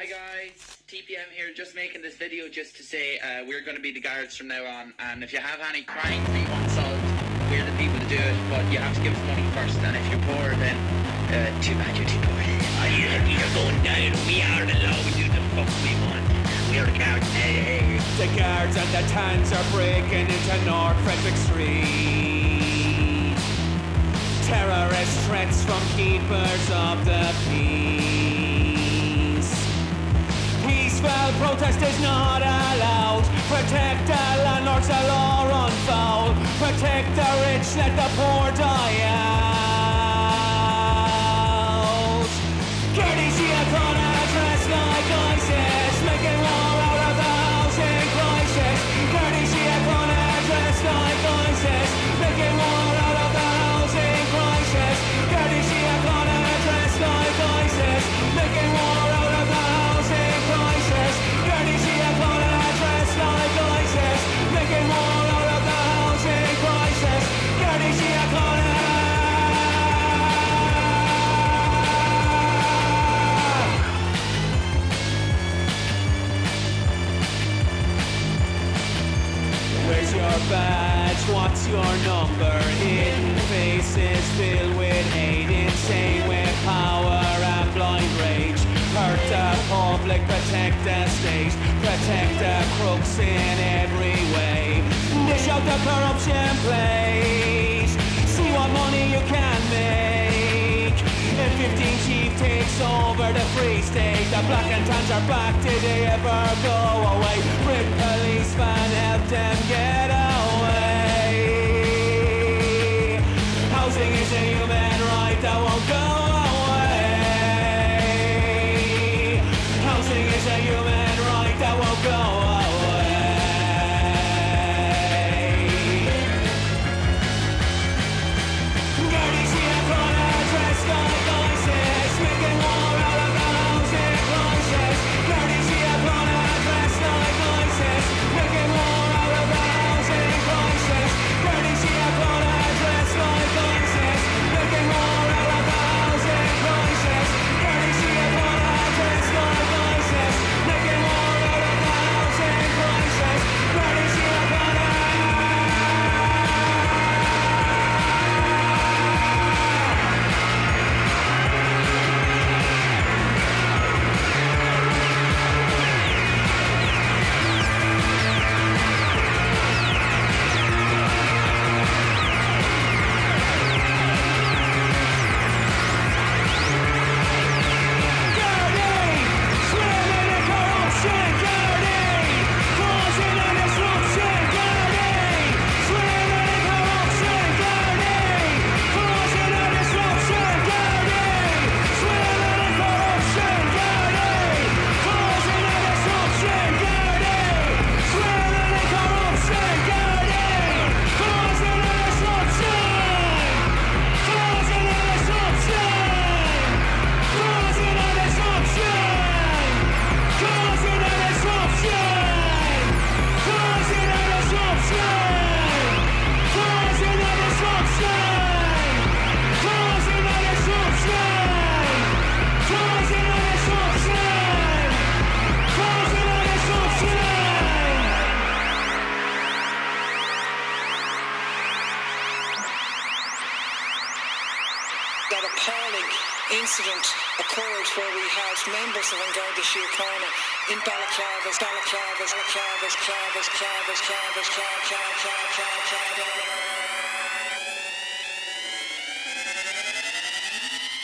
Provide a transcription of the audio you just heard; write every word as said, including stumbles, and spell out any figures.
Hi guys, T P M here, just making this video just to say uh, we're going to be the guards from now on, and if you have any crimes that you want solved, we're the people to do it, but you have to give us money first, and if you're poor then uh, too bad you're too poor. Oh, you're, you're going down, we are the law, we do the fuck we want, we are the guards. Hey, hey. The guards and the tanks are breaking into North Frederick Street. Terrorist threats from keepers of the peace. Peaceful protest is not allowed. Protect the landlords, the law run foul. Protect the rich, let the poor die out. Gertie, she a gonna dress like ISIS, making war out of the housing crisis. Gertie, she a gonna dress like ISIS, making war out of the housing crisis. Gertie, she a gonna dress like ISIS, making war out of the housing crisis. Gertie, she a gonna dress like ISIS, making war out of the housing crisis. Gertie, she a gonna. Where's your badge? What's your number? Hidden faces filled with hate, insane with power and blind rage. Hurt the public, protect the state, protect the crooks in every way. Dish out the corruption plate, see what money you can make. If fifteen chief takes over the free state, the black and tans are back, did they ever go away? Brit policeman, help them get away. Housing is a human right that won't go away. Housing is a human right that won't go away. Gertie, she a gonna dress like ISIS, making war out of the housing crisis. Gertie, she a gonna dress like ISIS, making war out of the housing crisis. Gertie, she a gonna dress like ISIS, making war out of the housing crisis. Gertie, she a gonna dress like ISIS, making war out of the housing crisis. Gertie, she a gonna. That appalling incident occurred where we had members of Garda Síochána in balaclavas, balaclavas, balaclavas, clavas, clavas, clavas, clavas, clavas, clavas, clavas.